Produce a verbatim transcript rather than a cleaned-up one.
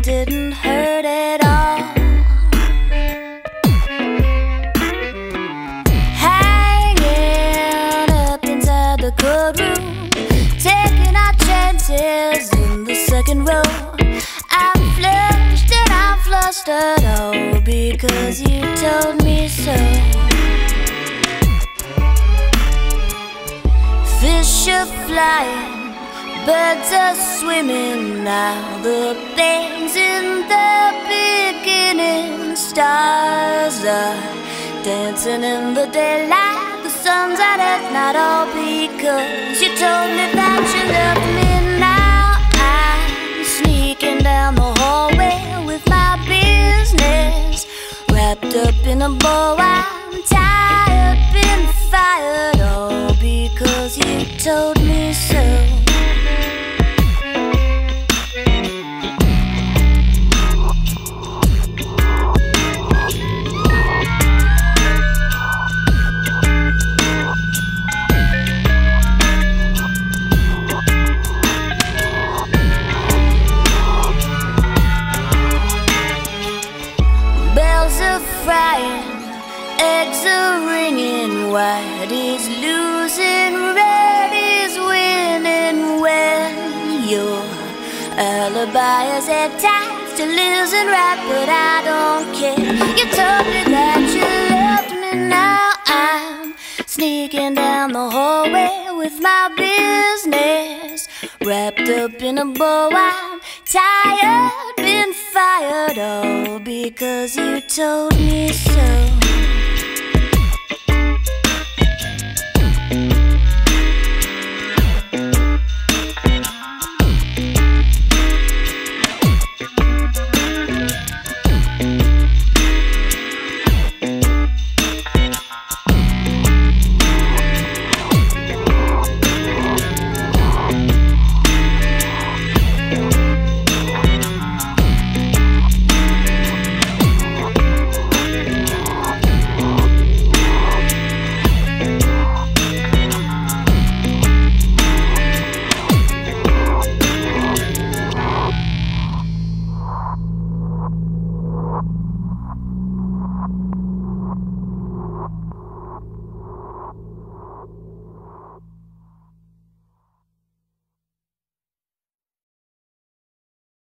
didn't hurt at all. Hanging up inside the courtroom, taking our chances in the second row. I'm flushed and I'm flustered, all because you told me so. Fish are flying, birds are swimming now. The things in the beginning, stars are dancing in the daylight. The sun's out at night, all because you told me that you loved me. Now I'm sneaking down the hallway with my business wrapped up in a bow. I'm tired, been fired, all because you told me so. Frying, eggs are ringing, white is losing, red is winning. When your alibi is at times still isn't right, but I don't care. You told me that you loved me. Now I'm sneaking down the hallway with my business wrapped up in a bow. I'm tired, been fired, all because you told me so.